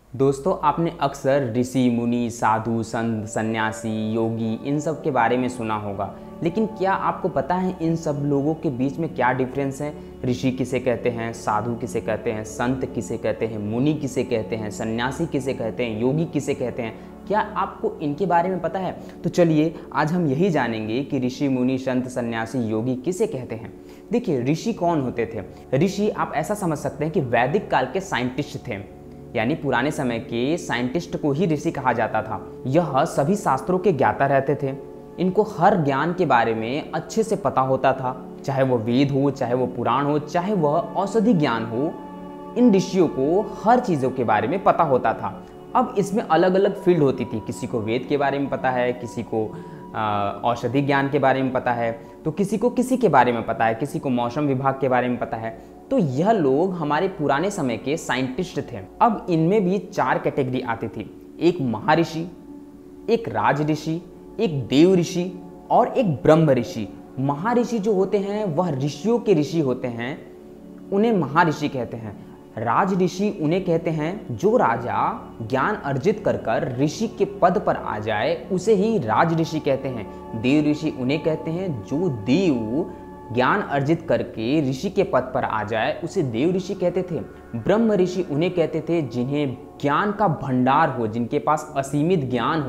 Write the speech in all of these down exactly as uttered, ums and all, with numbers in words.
दोस्तों, आपने अक्सर ऋषि मुनि साधु संत सन्यासी योगी इन सब के बारे में सुना होगा, लेकिन क्या आपको पता है इन सब लोगों के बीच में क्या डिफरेंस है? ऋषि किसे कहते हैं, साधु किसे कहते हैं, संत किसे कहते हैं, मुनि किसे कहते हैं, सन्यासी किसे कहते हैं, योगी किसे कहते हैं? क्या आपको इनके बारे में पता है? तो चलिए आज हम यही जानेंगे कि ऋषि मुनि संत सन्यासी योगी किसे कहते हैं। देखिए, ऋषि कौन होते थे? ऋषि आप ऐसा समझ सकते हैं कि वैदिक काल के साइंटिस्ट थे, यानी पुराने समय के साइंटिस्ट को ही ऋषि कहा जाता था। यह सभी शास्त्रों के ज्ञाता रहते थे। इनको हर ज्ञान के बारे में अच्छे से पता होता था, चाहे वह वेद हो, चाहे वह पुराण हो, चाहे वह औषधि ज्ञान हो। इन ऋषियों को हर चीज़ों के बारे में पता होता था। अब इसमें अलग अलग फील्ड होती थी, किसी को वेद के बारे में पता है, किसी को औषधि ज्ञान के बारे में पता है, तो किसी को किसी के बारे में पता है, किसी को मौसम विभाग के बारे में पता है। तो यह लोग हमारे पुराने समय के साइंटिस्ट थे। अब इनमें भी चार कैटेगरी आती थी, एक महर्षि, एक राज ऋषि, एक देव ऋषि और एक ब्रह्म ऋषि। महर्षि जो होते हैं वह ऋषियों के ऋषि होते हैं, उन्हें महर्षि कहते हैं। राज ऋषि उन्हें कहते हैं जो राजा ज्ञान अर्जित कर कर ऋषि के पद पर आ जाए, उसे ही राज ऋषि कहते हैं। देव ऋषि उन्हें कहते हैं जो देव ज्ञान अर्जित करके ऋषि के पद पर आ जाए, उसे देव ऋषि कहते थे। ब्रह्म ऋषि उन्हें कहते थे जिन्हें ज्ञान का भंडार हो, जिनके पास असीमित ज्ञान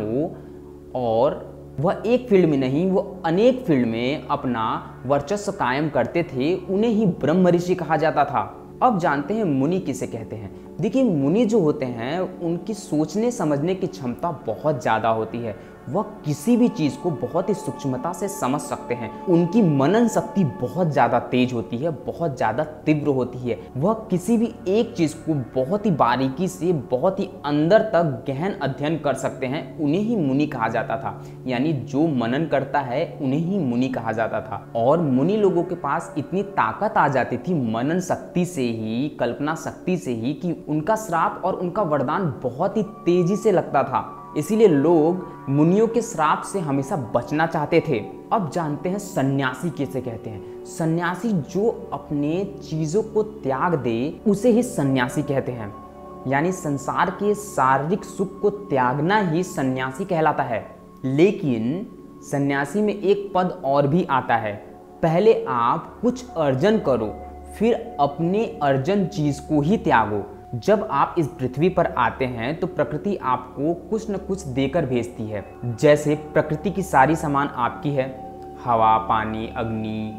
हो और वह एक फील्ड में नहीं, वो अनेक फील्ड में अपना वर्चस्व कायम करते थे, उन्हें ही ब्रह्म ऋषि कहा जाता था। अब जानते हैं मुनि किसे कहते हैं। देखिए, मुनि जो होते हैं उनकी सोचने समझने की क्षमता बहुत ज़्यादा होती है। वह किसी भी चीज़ को बहुत ही सूक्ष्मता से समझ सकते हैं। उनकी मनन शक्ति बहुत ज़्यादा तेज होती है, बहुत ज़्यादा तीव्र होती है। वह किसी भी एक चीज़ को बहुत ही बारीकी से, बहुत ही अंदर तक गहन अध्ययन कर सकते हैं। उन्हें ही मुनि कहा जाता था, यानी जो मनन करता है उन्हें ही मुनि कहा जाता था। और मुनि लोगों के पास इतनी ताकत आ जाती थी मनन शक्ति से ही, कल्पना शक्ति से ही, कि उनका श्राप और उनका वरदान बहुत ही तेजी से लगता था। इसीलिए लोग मुनियों के श्राप से हमेशा बचना चाहते थे। अब जानते हैं सन्यासी किसे कहते हैं। सन्यासी जो अपने चीजों को त्याग दे, उसे ही सन्यासी कहते हैं। यानी संसार के शारीरिक सुख को त्यागना ही सन्यासी कहलाता है। लेकिन सन्यासी में एक पद और भी आता है, पहले आप कुछ अर्जन करो, फिर अपने अर्जन चीज को ही त्यागो। जब आप इस पृथ्वी पर आते हैं तो प्रकृति आपको कुछ न कुछ देकर भेजती है। जैसे प्रकृति की सारी सामान आपकी है, हवा, पानी, अग्नि,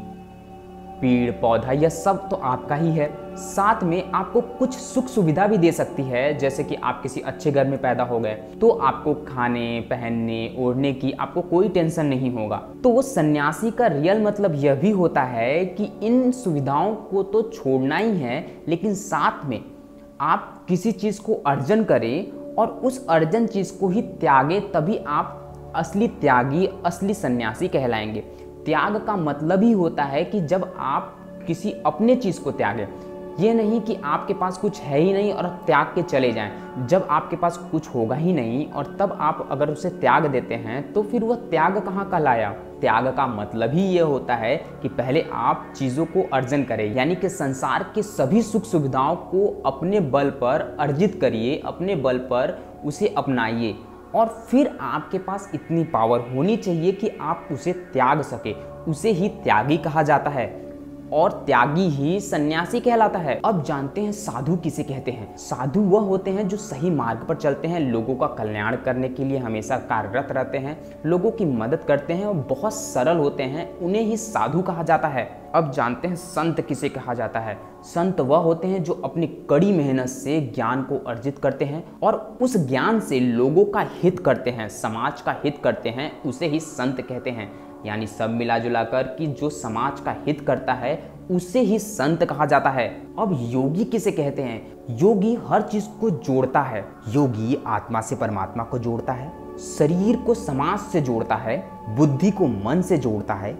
पेड़ पौधा, यह सब तो आपका ही है। साथ में आपको कुछ सुख सुविधा भी दे सकती है, जैसे कि आप किसी अच्छे घर में पैदा हो गए तो आपको खाने, पहनने, ओढ़ने की आपको कोई टेंशन नहीं होगा। तो सन्यासी का रियल मतलब यह भी होता है कि इन सुविधाओं को तो छोड़ना ही है, लेकिन साथ में आप किसी चीज़ को अर्जन करें और उस अर्जन चीज़ को ही त्यागें, तभी आप असली त्यागी, असली सन्यासी कहलाएंगे। त्याग का मतलब ही होता है कि जब आप किसी अपने चीज़ को त्यागें, ये नहीं कि आपके पास कुछ है ही नहीं और त्याग के चले जाएं। जब आपके पास कुछ होगा ही नहीं और तब आप अगर उसे त्याग देते हैं तो फिर वह त्याग कहाँ कहलाया? त्याग का मतलब ही ये होता है कि पहले आप चीज़ों को अर्जन करें, यानी कि संसार के सभी सुख सुविधाओं को अपने बल पर अर्जित करिए, अपने बल पर उसे अपनाइए और फिर आपके पास इतनी पावर होनी चाहिए कि आप उसे त्याग सके। उसे ही त्यागी कहा जाता है और त्यागी ही सन्यासी कहलाता है। अब जानते हैं साधु किसे कहते हैं। साधु वह होते हैं जो सही मार्ग पर चलते हैं, लोगों का कल्याण करने के लिए हमेशा कार्यरत रहते हैं, लोगों की मदद करते हैं और बहुत सरल होते हैं, उन्हें ही साधु कहा जाता है। अब जानते हैं संत किसे कहा जाता है। संत वह होते हैं जो अपनी कड़ी मेहनत से ज्ञान को अर्जित करते हैं और उस ज्ञान से लोगों का हित करते हैं, समाज का हित करते हैं, उसे ही संत कहते हैं। यानी सब मिला जुला कर कि जो समाज का हित करता है उसे ही संत कहा जाता है। अब योगी किसे कहते हैं। योगी हर चीज को जोड़ता है। योगी आत्मा से परमात्मा को जोड़ता है, शरीर को समाज से जोड़ता है, बुद्धि को मन से जोड़ता है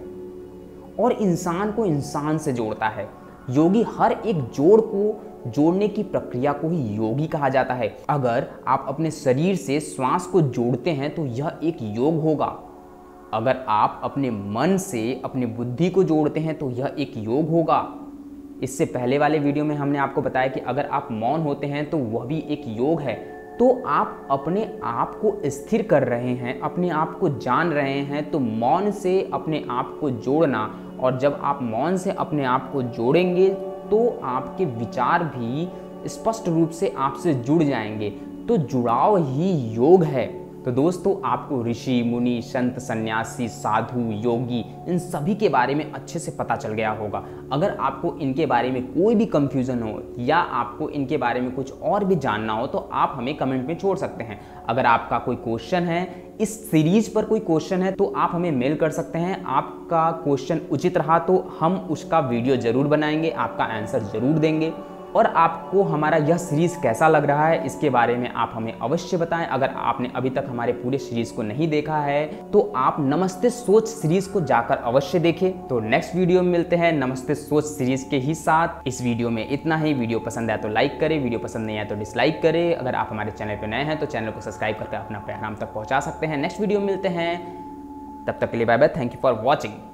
और इंसान को इंसान से जोड़ता है। योगी हर एक जोड़ को जोड़ने की प्रक्रिया को ही योगी कहा जाता है। अगर आप अपने शरीर से श्वास को जोड़ते हैं तो यह एक योग होगा। अगर आप अपने मन से अपनी बुद्धि को जोड़ते हैं तो यह एक योग होगा। इससे पहले वाले वीडियो में हमने आपको बताया कि अगर आप मौन होते हैं तो वह भी एक योग है। तो आप अपने आप को स्थिर कर रहे हैं, अपने आप को जान रहे हैं। तो मौन से अपने आप को जोड़ना, और जब आप मौन से अपने आप को जोड़ेंगे तो आपके विचार भी स्पष्ट रूप से आपसे जुड़ जाएंगे। तो जुड़ाव ही योग है। तो दोस्तों, आपको ऋषि मुनि संत सन्यासी साधु योगी इन सभी के बारे में अच्छे से पता चल गया होगा। अगर आपको इनके बारे में कोई भी कंफ्यूजन हो या आपको इनके बारे में कुछ और भी जानना हो तो आप हमें कमेंट में छोड़ सकते हैं। अगर आपका कोई क्वेश्चन है, इस सीरीज पर कोई क्वेश्चन है, तो आप हमें मेल कर सकते हैं। आपका क्वेश्चन उचित रहा तो हम उसका वीडियो जरूर बनाएंगे, आपका आंसर जरूर देंगे। और आपको हमारा यह सीरीज़ कैसा लग रहा है इसके बारे में आप हमें अवश्य बताएं। अगर आपने अभी तक हमारे पूरे सीरीज़ को नहीं देखा है तो आप नमस्ते सोच सीरीज़ को जाकर अवश्य देखें। तो नेक्स्ट वीडियो में मिलते हैं नमस्ते सोच सीरीज़ के ही साथ। इस वीडियो में इतना ही। वीडियो पसंद आया तो लाइक करें, वीडियो पसंद नहीं आया तो डिसलाइक करें। अगर आप हमारे चैनल पर नए हैं तो चैनल को सब्सक्राइब करके अपना पैगाम तक पहुँचा सकते हैं। नेक्स्ट वीडियो में मिलते हैं, तब तक के लिए bye bye. Thank you for watching.